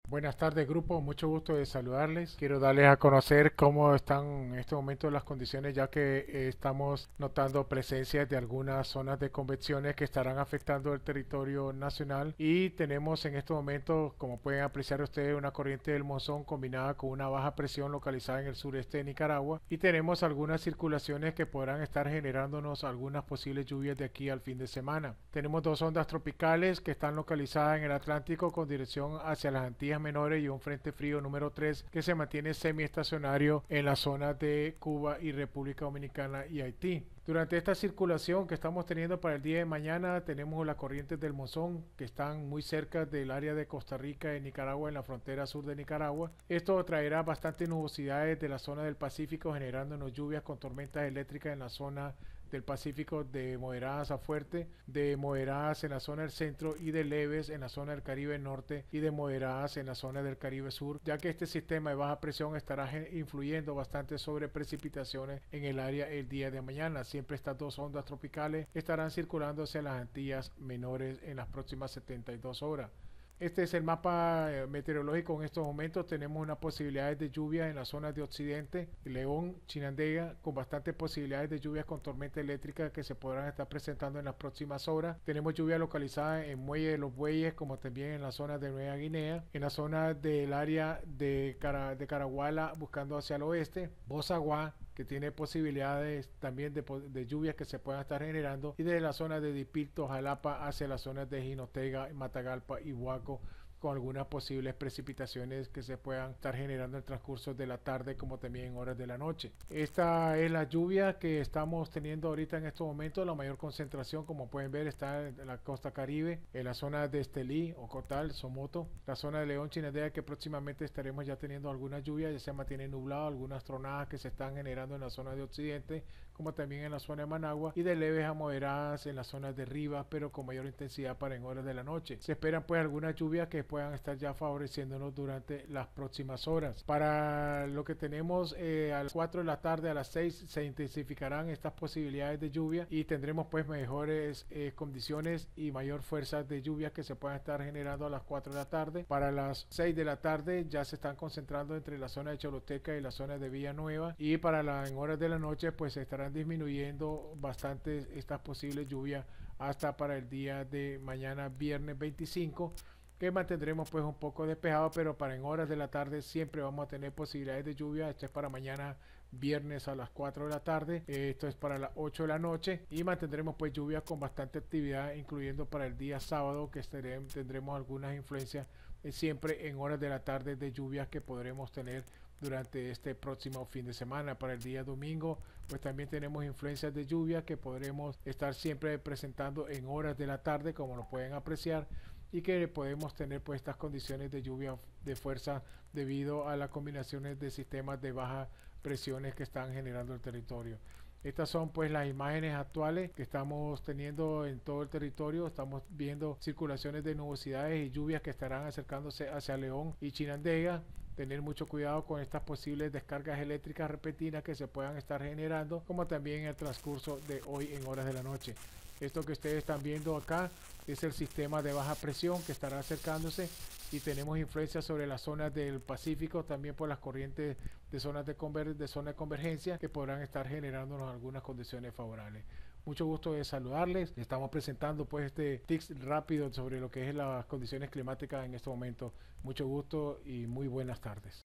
Buenas tardes, grupo, mucho gusto de saludarles. Quiero darles a conocer cómo están en este momento las condiciones, ya que estamos notando presencia de algunas zonas de convecciones que estarán afectando el territorio nacional, y tenemos en este momento, como pueden apreciar ustedes, una corriente del monzón combinada con una baja presión localizada en el sureste de Nicaragua, y tenemos algunas circulaciones que podrán estar generándonos algunas posibles lluvias de aquí al fin de semana. Tenemos dos ondas tropicales que están localizadas en el Atlántico con dirección hacia las Antillas Menores, y un frente frío número 3 que se mantiene semiestacionario en la zona de Cuba y República Dominicana y Haití. Durante esta circulación que estamos teniendo para el día de mañana, tenemos las corrientes del monzón que están muy cerca del área de Costa Rica y Nicaragua, en la frontera sur de Nicaragua. Esto traerá bastantes nubosidades de la zona del Pacífico, generándonos lluvias con tormentas eléctricas en la zona del Pacífico, de moderadas a fuerte, de moderadas en la zona del centro y de leves en la zona del Caribe norte y de moderadas en la zona del Caribe sur, ya que este sistema de baja presión estará influyendo bastante sobre precipitaciones en el área el día de mañana. Siempre estas dos ondas tropicales estarán circulando hacia las Antillas Menores en las próximas 72 horas. Este es el mapa meteorológico en estos momentos. Tenemos unas posibilidades de lluvia en las zonas de Occidente, León, Chinandega, con bastantes posibilidades de lluvias con tormenta eléctrica que se podrán estar presentando en las próximas horas. Tenemos lluvia localizada en Muelle de los Bueyes, como también en la zona de Nueva Guinea, en la zona del área de Caraguala, buscando hacia el oeste, Bozaguá, que tiene posibilidades también de lluvias que se puedan estar generando, y desde la zona de Dipilto, Jalapa, hacia las zonas de Jinotega, Matagalpa y Huaco, con algunas posibles precipitaciones que se puedan estar generando en el transcurso de la tarde, como también en horas de la noche. Esta es la lluvia que estamos teniendo ahorita en estos momentos. La mayor concentración, como pueden ver, está en la costa Caribe, en la zona de Estelí, Ocotal, Somoto, la zona de León, Chinandega, que próximamente estaremos ya teniendo alguna lluvia. Ya se mantiene nublado, algunas tronadas que se están generando en la zona de Occidente, como también en la zona de Managua, y de leves a moderadas en las zonas de Rivas, pero con mayor intensidad para en horas de la noche. Se esperan pues algunas lluvias que puedan estar ya favoreciéndonos durante las próximas horas. Para lo que tenemos a las 4 de la tarde, a las 6 se intensificarán estas posibilidades de lluvia, y tendremos pues mejores condiciones y mayor fuerza de lluvia que se puedan estar generando a las 4 de la tarde. Para las 6 de la tarde ya se están concentrando entre la zona de Choluteca y la zona de Villanueva, y en horas de la noche pues se estarán disminuyendo bastante estas posibles lluvias hasta para el día de mañana, viernes 25, que mantendremos pues un poco despejado, pero para en horas de la tarde siempre vamos a tener posibilidades de lluvia. Esto es para mañana viernes a las 4 de la tarde, esto es para las 8 de la noche, y mantendremos pues lluvia con bastante actividad, incluyendo para el día sábado, que tendremos algunas influencias siempre en horas de la tarde de lluvias que podremos tener durante este próximo fin de semana. Para el día domingo pues también tenemos influencias de lluvia que podremos estar siempre presentando en horas de la tarde, como lo pueden apreciar, y que podemos tener pues estas condiciones de lluvia de fuerza debido a las combinaciones de sistemas de baja presiones que están generando el territorio. Estas son pues las imágenes actuales que estamos teniendo en todo el territorio. Estamos viendo circulaciones de nubosidades y lluvias que estarán acercándose hacia León y Chinandega. Tener mucho cuidado con estas posibles descargas eléctricas repentinas que se puedan estar generando, como también en el transcurso de hoy en horas de la noche. Esto que ustedes están viendo acá es el sistema de baja presión que estará acercándose, y tenemos influencia sobre las zonas del Pacífico también por las corrientes de zonas de zona de convergencia que podrán estar generándonos algunas condiciones favorables. Mucho gusto de saludarles. Estamos presentando pues este tips rápido sobre lo que es las condiciones climáticas en este momento. Mucho gusto y muy buenas tardes.